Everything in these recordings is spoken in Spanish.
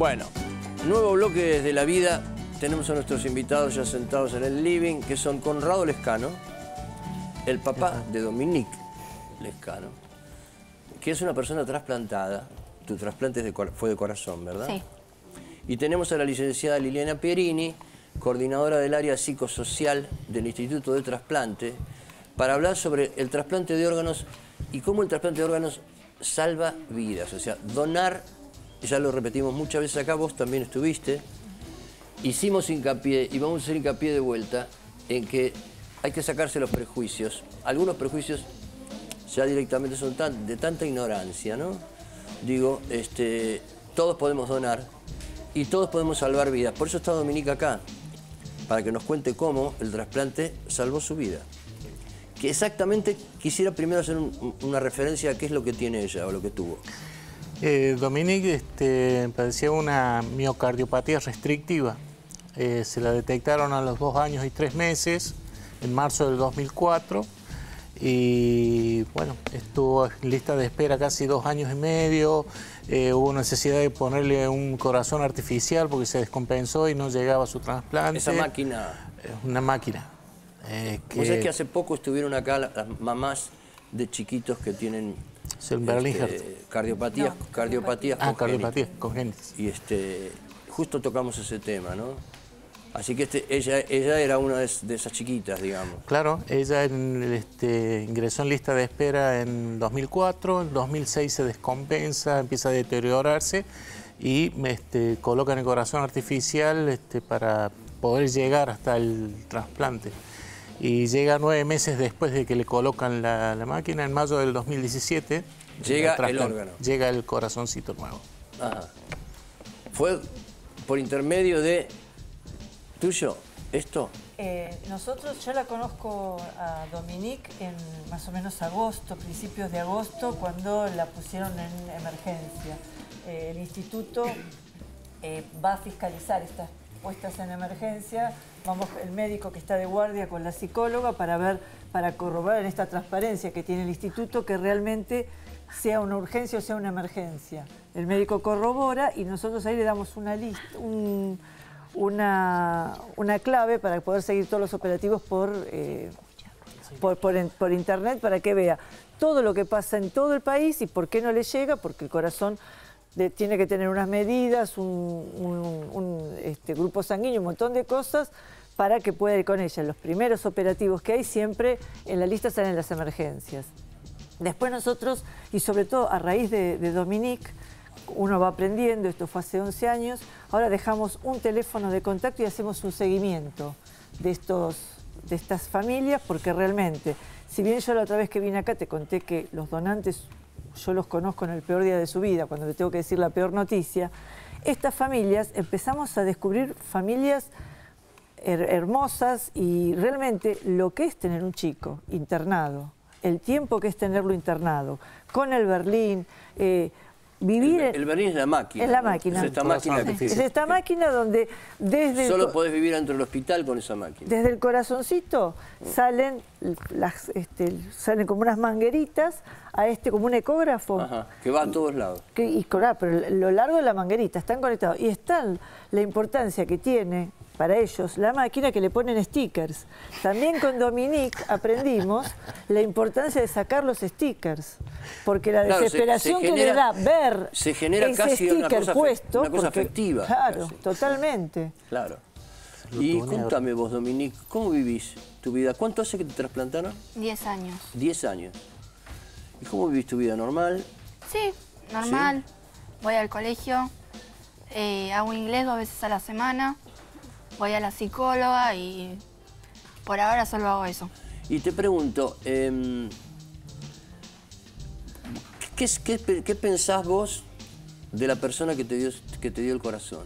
Bueno, nuevo bloque de la vida. Tenemos a nuestros invitados ya sentados en el living, que son Conrado Lescano, el papá de Dominique Lescano, que es una persona trasplantada. Tu trasplante fue de corazón, ¿verdad? Sí. Y tenemos a la licenciada Liliana Pierini, coordinadora del área psicosocial del Instituto de Trasplante, para hablar sobre el trasplante de órganos y cómo el trasplante de órganos salva vidas. O sea, donar, ya lo repetimos muchas veces acá, vos también estuviste, hicimos hincapié y vamos a hacer hincapié de vuelta en que hay que sacarse los prejuicios. Algunos prejuicios ya directamente son de tanta ignorancia, ¿no? Digo, todos podemos donar y todos podemos salvar vidas. Por eso está Dominique acá, para que nos cuente cómo el trasplante salvó su vida. Que exactamente quisiera primero hacer una referencia a qué es lo que tiene ella o lo que tuvo. Dominique padecía una miocardiopatía restrictiva. Se la detectaron a los 2 años y 3 meses, en marzo del 2004. Y bueno, estuvo en lista de espera casi 2 años y medio. Hubo necesidad de ponerle un corazón artificial porque se descompensó y no llegaba a su trasplante. Esa máquina. Una máquina. Vos sabés que hace poco estuvieron acá las mamás de chiquitos que tienen cardiopatías congénitas. Y justo tocamos ese tema, ¿no? Así que ella era una de esas chiquitas, digamos. Claro, ella ingresó en lista de espera en 2004, en 2006 se descompensa, empieza a deteriorarse y colocan el corazón artificial para poder llegar hasta el trasplante. Y llega 9 meses después de que le colocan la máquina, en mayo del 2017. Llega el órgano. Llega el corazoncito nuevo. Ajá. ¿Fue por intermedio de tuyo esto? Yo la conozco a Dominique en más o menos agosto, principios de agosto, cuando la pusieron en emergencia. El instituto va a fiscalizar estas puestas en emergencia. Vamos el médico que está de guardia con la psicóloga para corroborar en esta transparencia que tiene el instituto que realmente sea una urgencia o sea una emergencia. El médico corrobora y nosotros ahí le damos una lista, una clave para poder seguir todos los operativos por internet, para que vea todo lo que pasa en todo el país y por qué no le llega, porque el corazón tiene que tener unas medidas, un grupo sanguíneo, un montón de cosas para que pueda ir con ella. Los primeros operativos que hay siempre en la lista salen las emergencias. Después nosotros, y sobre todo a raíz de Dominique, uno va aprendiendo, esto fue hace 11 años, ahora dejamos un teléfono de contacto y hacemos un seguimiento de estas familias, porque realmente, si bien yo la otra vez que vine acá te conté que los donantes yo los conozco en el peor día de su vida, cuando le tengo que decir la peor noticia, estas familias, empezamos a descubrir familias hermosas y realmente lo que es tener un chico internado, el tiempo que es tenerlo internado, con el Berlín, vivir... El Berlín es la máquina. Es la máquina. Es esta máquina que es esta máquina donde desde... Solo podés vivir dentro del hospital con esa máquina. Desde el corazoncito salen como unas mangueritas a como un ecógrafo. Ajá, que va a todos lados. Pero lo largo de la manguerita, están conectados. Y está la importancia que tiene para ellos la máquina, que le ponen stickers. También con Dominique aprendimos la importancia de sacar los stickers, porque la desesperación que le da ver se genera ese casi sticker puesto, una cosa afectiva. Claro, casi. Totalmente. Claro. Y cuéntame vos, Dominique, ¿cómo vivís tu vida? ¿Cuánto hace que te trasplantaron? 10 años. 10 años. ¿Y cómo vivís tu vida? ¿Normal? Sí, normal. ¿Sí? Voy al colegio, hago inglés 2 veces a la semana, voy a la psicóloga y por ahora solo hago eso. Y te pregunto, ¿qué pensás vos de la persona que te dio el corazón?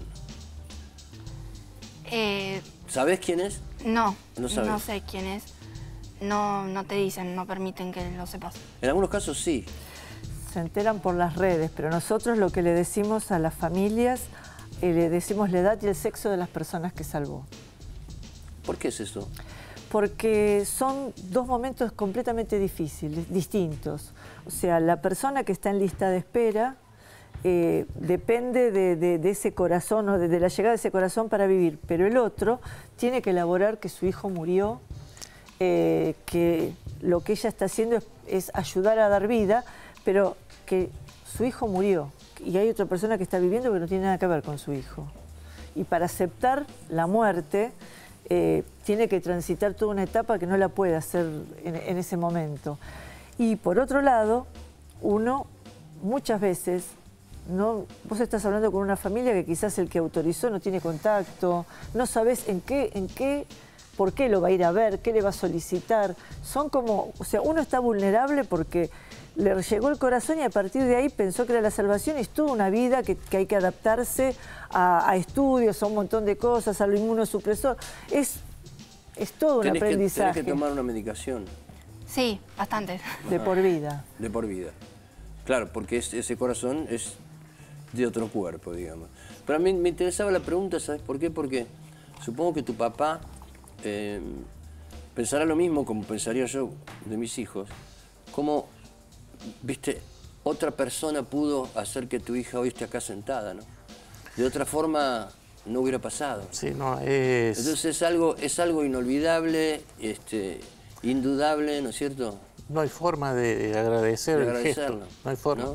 ¿Sabés quién es? No, no sabés. No sé quién es. No te dicen, no permiten que lo sepas. En algunos casos sí. Se enteran por las redes, pero nosotros lo que le decimos a las familias, le decimos la edad y el sexo de las personas que salvó. ¿Por qué es eso? Porque son 2 momentos completamente distintos. O sea, la persona que está en lista de espera depende de ese corazón, o de la llegada de ese corazón para vivir, pero el otro tiene que elaborar que su hijo murió, que lo que ella está haciendo es ayudar a dar vida, pero que su hijo murió y hay otra persona que está viviendo que no tiene nada que ver con su hijo. Y para aceptar la muerte tiene que transitar toda una etapa que no la puede hacer en ese momento. Y por otro lado, uno muchas veces, vos estás hablando con una familia que quizás el que autorizó no tiene contacto, no sabés por qué lo va a ir a ver, qué le va a solicitar. Son como, o sea, uno está vulnerable porque le llegó el corazón y a partir de ahí pensó que era la salvación y es toda una vida que hay que adaptarse a estudios, a un montón de cosas, a lo inmunosupresor. Es todo un aprendizaje. Tenés que tomar una medicación. Sí, bastante. De por vida. De por vida. Claro, porque ese corazón es de otro cuerpo, digamos. Pero a mí me interesaba la pregunta, ¿sabes por qué? Porque supongo que tu papá pensará lo mismo como pensaría yo de mis hijos. ¿Cómo, viste, otra persona pudo hacer que tu hija hoy esté acá sentada, ¿no? De otra forma no hubiera pasado. Sí, no, es... Entonces es algo inolvidable, indudable, ¿no es cierto? No hay forma de agradecer el gesto. No hay forma.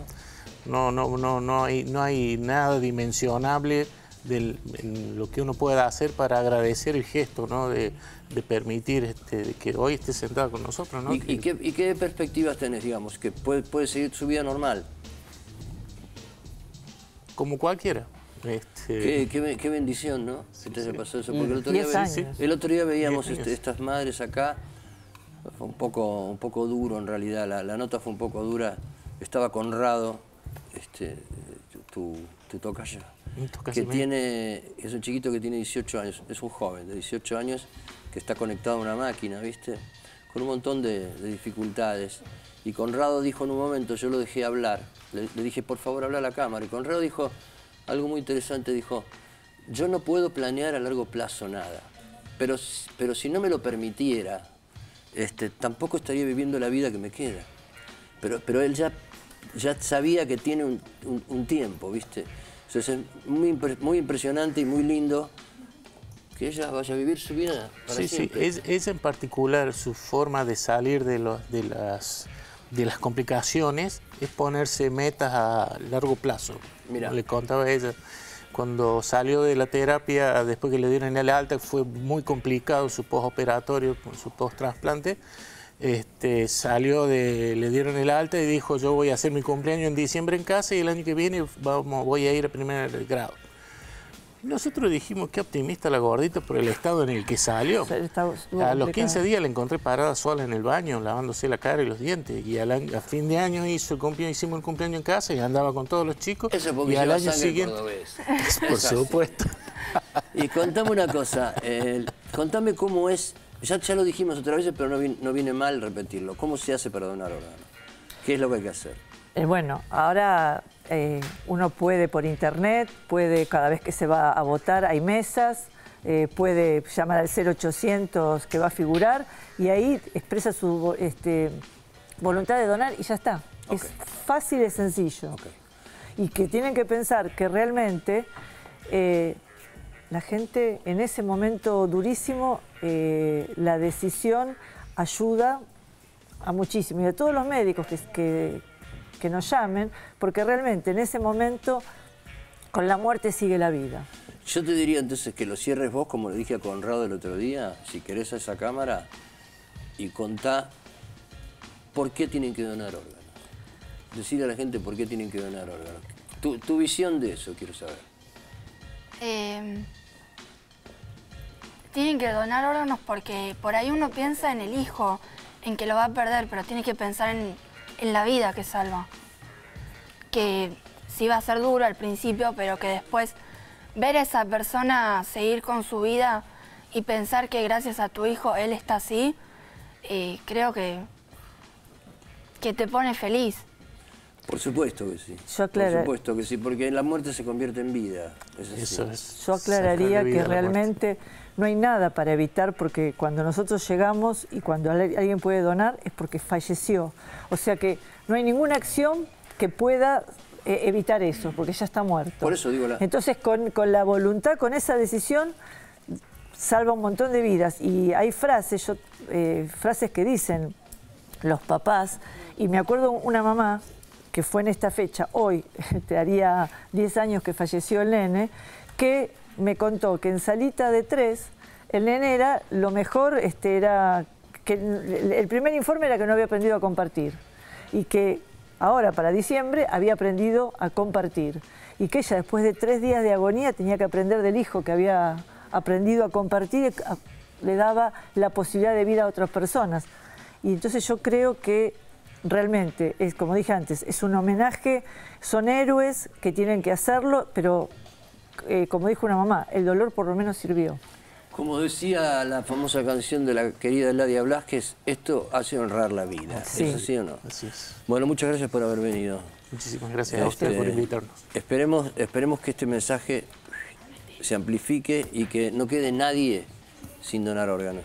No hay nada dimensionable en lo que uno pueda hacer para agradecer el gesto, ¿no? De permitir que hoy esté sentada con nosotros, ¿no? ¿Y qué perspectivas tenés, digamos? Que puede seguir su vida normal. Como cualquiera. Qué bendición, ¿no? Sí, que te haya sí. pasado eso. Porque el otro día veíamos estas madres acá. Fue un poco duro en realidad, la nota fue un poco dura. Estaba Conrado, tu tocayo, es un chiquito que tiene 18 años, es un joven de 18 años que está conectado a una máquina, ¿viste? Con un montón de dificultades. Y Conrado dijo en un momento, yo lo dejé hablar, le dije, por favor, habla a la cámara. Y Conrado dijo algo muy interesante, dijo, yo no puedo planear a largo plazo nada, pero si no me lo permitiera, tampoco estaría viviendo la vida que me queda. Pero él ya sabía que tiene un tiempo, ¿viste? Entonces es muy impresionante y muy lindo que ella vaya a vivir su vida para siempre. Sí, es en particular su forma de salir de las complicaciones, es ponerse metas a largo plazo. Mirá. Le contaba a ella, cuando salió de la terapia, después que le dieron el alta, fue muy complicado su postoperatorio, su post-trasplante. Le dieron el alta y dijo, yo voy a hacer mi cumpleaños en diciembre en casa y el año que viene voy a ir a primer grado. Nosotros dijimos, qué optimista la gordita por el estado en el que salió. A los 15 días la encontré parada sola en el baño, lavándose la cara y los dientes. Y a fin de año hicimos el cumpleaños en casa y andaba con todos los chicos. Eso porque y al año siguiente, por supuesto. Y contame una cosa, contame cómo es, ya lo dijimos otra vez, pero no viene mal repetirlo. ¿Cómo se hace para donar órganos? ¿Qué es lo que hay que hacer? Bueno, ahora uno puede por internet, puede cada vez que se va a votar, hay mesas, puede llamar al 0800 que va a figurar y ahí expresa su voluntad de donar y ya está. Okay. Es fácil y sencillo. Okay. Y que tienen que pensar que realmente la gente en ese momento durísimo, la decisión ayuda a muchísimo. Y a todos los médicos que nos llamen, porque realmente en ese momento con la muerte sigue la vida. Yo te diría entonces que lo cierres vos, como le dije a Conrado el otro día, si querés a esa cámara, y contá por qué tienen que donar órganos. Decirle a la gente por qué tienen que donar órganos. Tu visión de eso, quiero saber. Tienen que donar órganos porque por ahí uno piensa en el hijo, en que lo va a perder, pero tiene que pensar en la vida que salva. Que sí va a ser duro al principio, pero que después ver a esa persona seguir con su vida y pensar que gracias a tu hijo él está así, creo que te pone feliz. Por supuesto que sí. Por supuesto que sí, porque la muerte se convierte en vida. Eso es. Yo aclararía que realmente no hay nada para evitar, porque cuando nosotros llegamos y cuando alguien puede donar es porque falleció. O sea que no hay ninguna acción que pueda evitar eso, porque ya está muerto. Por eso digo Entonces, con la voluntad, con esa decisión, salva un montón de vidas. Y hay frases, frases que dicen los papás, y me acuerdo una mamá que fue en esta fecha, hoy, haría 10 años que falleció el nene, que me contó que en salita de 3, el nene era lo mejor, era que el primer informe era que no había aprendido a compartir, y que ahora, para diciembre, había aprendido a compartir, y que ella, después de 3 días de agonía, tenía que aprender del hijo que había aprendido a compartir, le daba la posibilidad de vida a otras personas. Y entonces yo creo que realmente, es como dije antes, es un homenaje, son héroes que tienen que hacerlo, pero como dijo una mamá, el dolor por lo menos sirvió. Como decía la famosa canción de la querida Eladia Blasquez, esto hace honrar la vida. Sí. ¿Es así o no? Así es. Bueno, muchas gracias por haber venido. Muchísimas gracias a usted por invitarnos. Esperemos que este mensaje se amplifique y que no quede nadie sin donar órganos.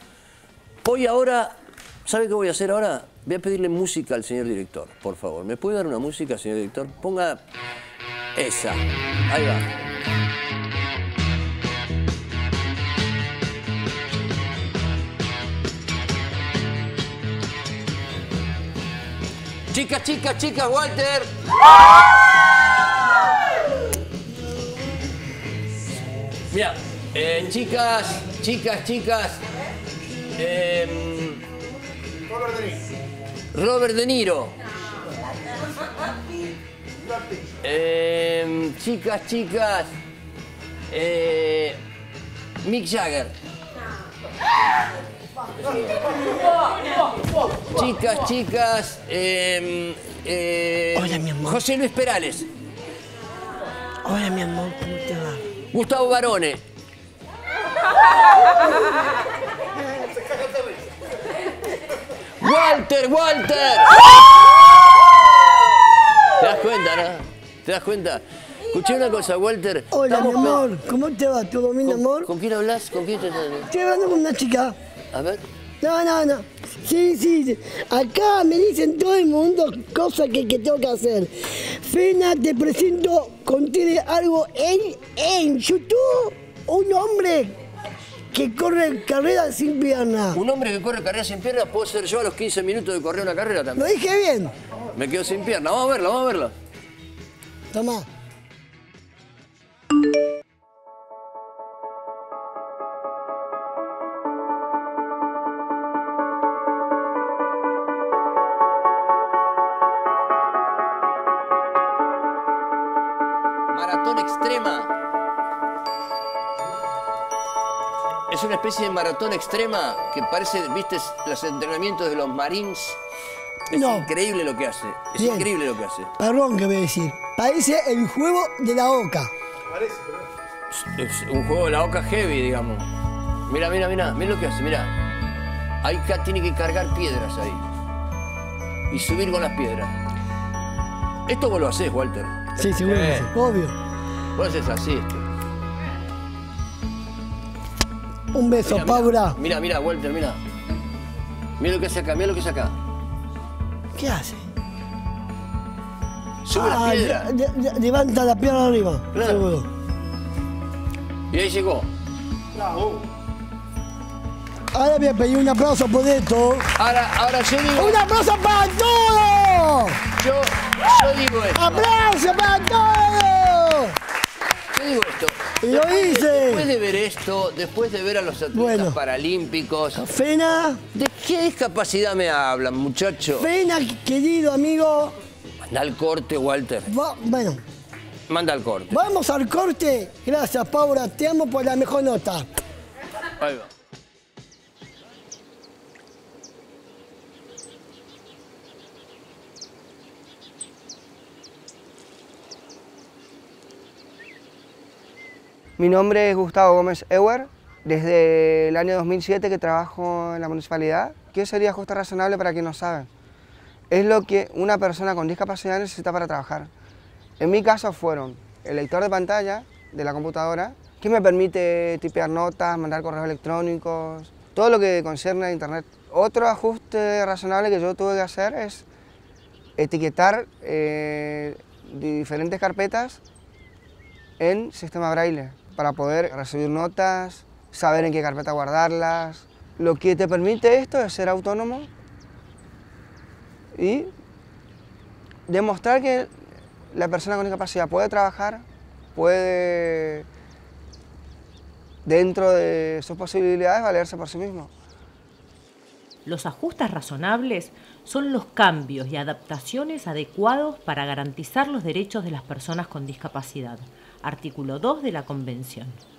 ¿Sabe qué voy a hacer ahora? Voy a pedirle música al señor director, por favor. ¿Me puede dar una música, señor director? Ponga esa. Ahí va. Chicas, chicas, chicas, Walter. Mira, chicas. Robert De Niro. Chicas. Mick Jagger. Chicas. Hola, mi amor. José Luis Perales. Hola, mi amor, ¿cómo te va? Gustavo Barone. Walter. ¿Te das cuenta, no? ¿Te das cuenta? Escuché una cosa, Walter. Hola, mi amor, ¿cómo te va? ¿Todo bien, amor? ¿Con quién hablas? ¿Con quién te estás hablando? Estoy hablando con una chica. A ver. No. Sí. Acá me dicen todo el mundo cosas que tengo que hacer. Fena, te presento, contiene algo en YouTube. Un hombre que corre carrera sin pierna. Un hombre que corre carrera sin pierna, ¿puedo ser yo a los 15 minutos de correr una carrera también? ¿Lo dije bien? Me quedo sin pierna. Vamos a verlo. Tomá. Maratón extrema. Es una especie de maratón extrema que parece, ¿viste? Los entrenamientos de los Marines. Es increíble lo que hace. Es Bien. increíble lo que hace. Perdón que voy a decir. Parece el juego de la Oca. Es un juego de la Oca heavy, digamos. Mira lo que hace, mira. Ahí tiene que cargar piedras ahí. Y subir con las piedras. Esto vos lo hacés, Walter. Sí, seguro que sí, obvio. Vos haces así. Un beso, Paula. Mira, Walter, mira. Mira lo que hace acá, ¿Qué hace? Sube la piedra. Levanta la pierna arriba, Claro. seguro. Y ahí llegó. Ahora voy a pedir un aplauso por esto. Ahora yo digo. ¡Un aplauso para todos! Yo digo esto. ¡Aplauso para todos! Yo digo esto. Y lo hice. Después de ver esto, después de ver a los atletas paralímpicos, Fena, ¿de qué discapacidad me hablan, muchacho? Fena, querido amigo. Manda al corte, Walter. Bueno, Manda al corte. vamos al corte. Gracias, Paula. Te amo por la mejor nota. Ahí va. Mi nombre es Gustavo Gómez Ewer, desde el año 2007 que trabajo en la municipalidad. ¿Qué sería justo razonable para quien no sabe? Es lo que una persona con discapacidad necesita para trabajar. En mi caso fueron el lector de pantalla de la computadora, que me permite tipear notas, mandar correos electrónicos, todo lo que concierne a internet. Otro ajuste razonable que yo tuve que hacer es etiquetar diferentes carpetas en sistema braille para poder recibir notas, saber en qué carpeta guardarlas. Lo que te permite esto es ser autónomo y demostrar que la persona con discapacidad puede trabajar, puede, dentro de sus posibilidades, valerse por sí mismo. Los ajustes razonables son los cambios y adaptaciones adecuados para garantizar los derechos de las personas con discapacidad. Artículo 2 de la Convención.